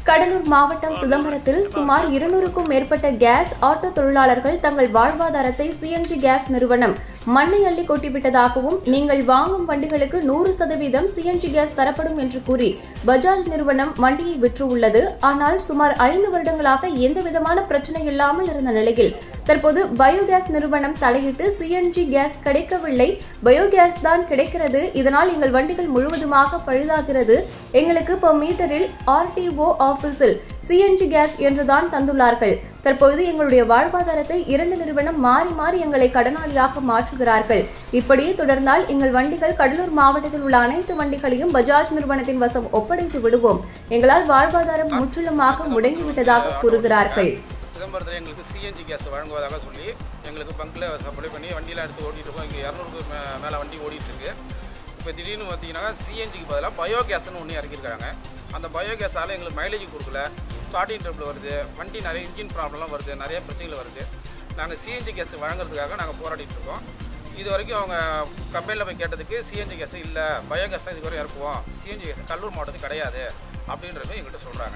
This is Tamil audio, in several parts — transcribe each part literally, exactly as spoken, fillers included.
கடலூர் மாவட்டம் சிதம்பரத்தில் சுமார் இருநூறுக்கும் மேற்பட்ட கேஸ் ஆட்டோ தொழிலாளர்கள் தங்கள் வாழ்வாதாரத்தை சிஎன்ஜி கேஸ் நிறுவனம் மண்ணை அள்ளி கொட்டிவிட்டதாகவும் நீங்கள் வாங்கும் வண்டிகளுக்கு நூறு சதவீதம் சிஎன்ஜி கேஸ் தரப்படும் என்று கூறி பஜாஜ் நிறுவனம் வண்டியை விற்றுள்ளது. ஆனால் சுமார் ஐந்து வருடங்களாக எந்தவிதமான பிரச்சனை இல்லாமல் இருந்த நிலையில் தற்போது பயோகேஸ் நிறுவனம் தலையிட்டு சிஎன்ஜி கேஸ் கிடைக்கவில்லை, பயோகேஸ் தான் கிடைக்கிறது, இதனால் எங்கள் வண்டிகள் முழுவதுமாக பழுதாகிறது, எங்களுக்கு இப்போ மீட்டரில் ஆர்டிஓ ஆபீஸில் சிஎன்ஜி கேஸ் என்றுதான் தந்துள்ளார்கள். தற்பொழுது எங்களுடைய வாழ்வாதாரத்தை இரண்டு நிறுவனம் மாறி மாறி எங்களை கடனாளியாக மாற்றுகிறார்கள். இப்படியே தொடர்ந்தால் எங்கள் வண்டிகள் கடலூர் மாவட்டத்தில் உள்ள அனைத்து வண்டிகளையும் பஜாஜ் நிறுவனத்தின் வசம் ஒப்படைத்து விடுவோம். எங்களால் வாழ்வாதாரம் முற்றிலுமாக முடங்கிவிட்டதாக கூறுகிறார்கள். சிதம்பரத்தில் எங்களுக்கு சிஎன்ஜி கேஸ் வழங்குவதாக சொல்லி எங்களுக்கு பங்கில் சப்ளை பண்ணி வண்டியெலாம் எடுத்து ஓட்டிகிட்டு இருக்கோம். இங்கே இரநூறுக்கு மேலே வண்டி ஓடிட்டு இருக்கு. இப்போ திடீர்னு பார்த்தீங்கன்னா சிஎன்ஜிக்கு பதிலாக பயோகேஸ்ன்னு ஒன்று இறக்கியிருக்காங்க. அந்த பயோகேஸால் எங்களுக்கு மைலேஜ் கொடுக்கல, ஸ்டார்டிங் ட்ரபிள் வருது, வண்டி நிறைய இன்ஜின் ப்ராப்ளம்லாம் வருது, நிறைய பிரச்சனைகள் வருது. நாங்கள் சிஎன்ஜி கேஸ் வழங்குறதுக்காக நாங்கள் போராடிட்டு இருக்கோம். இது வரைக்கும் அவங்க கம்பெனியில் போய் கேட்டதுக்கு சிஎன்ஜி கேஸ் இல்லை, பயோகேஸ் தான் இது வரைக்கும் இறக்குவோம், சிஎன்ஜி கேஸ் கடலூர் மாவட்டத்துக்கு கிடையாது அப்படின்றத எங்கள்கிட்ட சொல்கிறாங்க.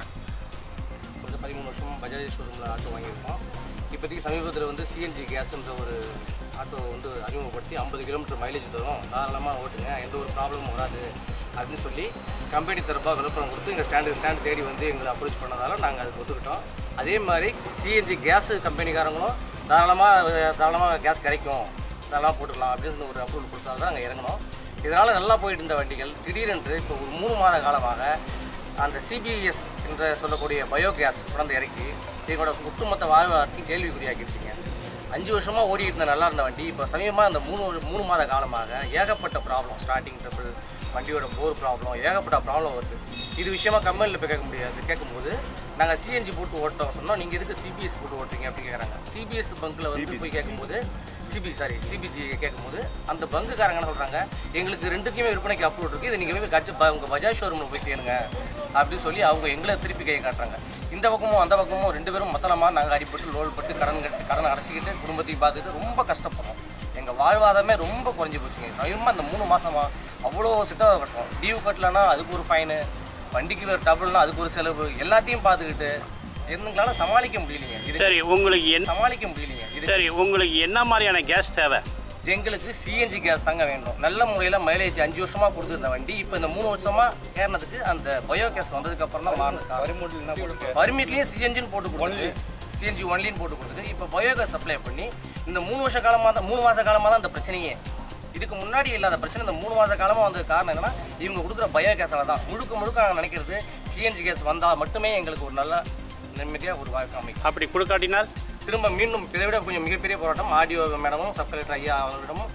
ஒரு பதிமூணு வருஷம் பஜாஜ் ஷோரூமில் ஆட்டோ வாங்கியிருக்கோம். இப்போதைக்கு சமீபத்தில் வந்து சிஎன்ஜி கேஸ்ன்ற ஒரு ஆட்டோ வந்து அறிமுகப்படுத்தி ஐம்பது கிலோமீட்டர் மைலேஜ் தரும், தாராளமாக ஓட்டுங்க, எந்த ஒரு ப்ராப்ளமும் வராது அப்படின்னு சொல்லி கம்பெனி தரப்பாக விளம்பரம் கொடுத்து எங்கள் ஸ்டாண்டு ஸ்டாண்ட் தேடி வந்து எங்களை அப்ரோச் பண்ணதால் நாங்கள் அதுக்கு ஒத்துக்கிட்டோம். அதே மாதிரி சிஎன்ஜி கேஸ் கம்பெனிக்காரங்களும் தாராளமாக தாராளமாக கேஸ் கிடைக்கும், தாராளமாக போட்டுக்கலாம் அப்படின்னு ஒரு அப்ரூவல் கொடுத்தால் தான் நாங்கள் இறங்கணும். இதனால் நல்லா போயிட்டு இருந்த வண்டிகள் திடீரென்று இப்போ ஒரு மூணு மாத காலமாக அந்த சிபிஎஸ் என்று சொல்லக்கூடிய பயோகேஸ் கொண்டு இறக்கி எங்களோட ஒட்டுமொத்த வாழ்வாதாரத்தையும் கேள்விக்குறியாக்கிடுச்சிங்க. அஞ்சு வருஷமாக ஓடிட்டு இருந்த நல்லா இருந்த வண்டி இப்போ சமீபமாக அந்த மூணு மூணு மாத காலமாக ஏகப்பட்ட ப்ராப்ளம், ஸ்டார்டிங் ட்ரபிள், வண்டியோட போர் ப்ராப்ளம், ஏகப்பட்ட ப்ராப்ளம் வருது. இது விஷயமா கம்பெனியில் போய் கேட்க முடியாது. கேட்கும்போது நாங்கள் சிஎன்ஜி போட்டு ஓட்டோம் சொன்னோம், நீங்கள் எதுக்கு சிபிஎஸ் போட்டு ஓட்டுறீங்க அப்படின்னு கேட்குறாங்க. சிபிஎஸ் பங்கில் வந்து போய் கேட்கும்போது சிபி சாரி சிபிஜி கேட்கும்போது அந்த பங்குக்காரங்க என்ன சொல்கிறாங்க, எங்களுக்கு ரெண்டுக்குமே விற்பனைக்கு அப்ரூவ் இருக்குது, இது நீங்கள் போய் கட்சி உங்கள் பஜாஜ் ஷோரூமில் போய் கேளுங்க அப்படின்னு சொல்லி அவங்க எங்களை திருப்பி கை காட்டுறாங்க. இந்த பக்கமும் அந்த பக்கமும் ரெண்டு பேரும் மொத்தமாக நாங்கள் அடிப்பட்டு லோல் பட்டு கடன் கட்டி கடனை அடைச்சிக்கிட்டு குடும்பத்தையும் பார்த்துட்டு ரொம்ப கஷ்டப்படுறோம். எங்கள் வாழ்வாதாரமே ரொம்ப குறைஞ்சி போச்சுங்க. சமயமாக இந்த மூணு மாதமாக அவ்வளோ சிட்டவை கட்டுறோம். டியூ கட்டலன்னா அதுக்கு ஒரு ஃபைனு, வண்டிக்கு டபுள்னா அதுக்கு ஒரு செலவு, எல்லாத்தையும் பார்த்துக்கிட்டு எங்களால சமாளிக்க முடியலைங்க. இது சரி, உங்களுக்கு என்ன சமாளிக்க முடியலைங்க. இது சரி, உங்களுக்கு என்ன மாதிரியான கேஸ் தேவை? எங்களுக்கு சிஎன்ஜி கேஸ் தாங்க வேணும். நல்ல முறையில் மைலேஜ் அஞ்சு வருஷமாக கொடுத்துருந்த வண்டி இப்போ இந்த மூணு வருஷமாக ஏறினதுக்கு அந்த பயோ கேஸ் வந்ததுக்கு அப்புறம் தான் மாறினது. பர்மிட்லேயும் சிஎன்ஜின்னு போட்டு கொடுத்து சிஎன்ஜி ஒன்லின்னு போட்டு கொடுத்துட்டு இப்போ பயோகேஸ் சப்ளை பண்ணி இந்த மூணு வருஷ காலமாக தான் மூணு மாத காலமாக தான் இந்த பிரச்சனையே. இதுக்கு முன்னாடி இல்லாத பிரச்சனை இந்த மூணு மாத காலமாக வந்தது காரணம் என்னன்னா இவங்க கொடுக்குற பயோ கேஸால் தான். முழுக்க முழுக்க நாங்கள் நினைக்கிறது சிஎன்ஜி கேஸ் வந்தால் மட்டுமே எங்களுக்கு ஒரு நல்ல நிம்மதியாக ஒரு வாய்ப்பு அமைக்கும். அப்படி கொடுக்காட்டினால் திரும்ப மீண்டும் இதை விட கொஞ்சம் மிகப்பெரிய போராட்டம் ஆர்டிஓ மேடமும் சப் கலெக்டர் ஐயா அவர்களிடமும்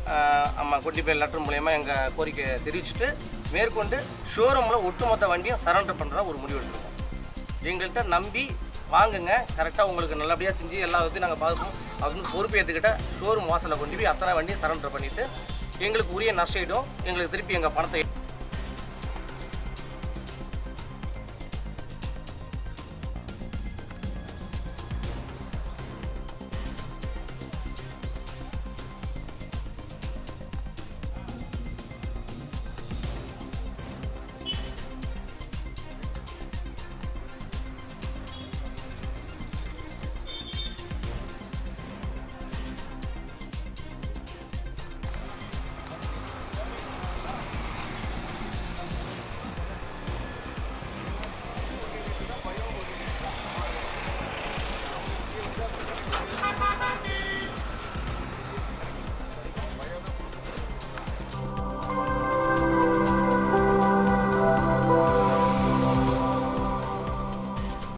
நம்ம கொட்டிப்பேர் லெட்டர் மூலயமா எங்கள் கோரிக்கை தெரிவிச்சுட்டு மேற்கொண்டு ஷோரூமில் ஒட்டுமொத்த வண்டியும் சரண்டர் பண்ணுற ஒரு முடிவு எடுத்துருக்கோம். எங்கள்கிட்ட நம்பி வாங்குங்க, கரெக்டாக உங்களுக்கு நல்லபடியாக செஞ்சு எல்லா விதத்தையும் நாங்கள் பார்ப்போம் அப்படின்னு பொறுப்பு ஏற்றுக்கிட்ட ஷோரூம் வாசலில் கொண்டு போய் அத்தனை வண்டியும் சரண்டர் பண்ணிவிட்டு எங்களுக்கு உரிய நஷ்டம் எங்களுக்கு திருப்பி எங்கள் பணத்தை